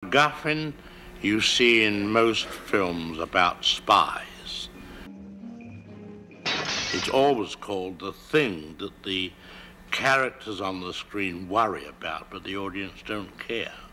MacGuffin you see in most films about spies. It's always called the thing that the characters on the screen worry about, but the audience don't care.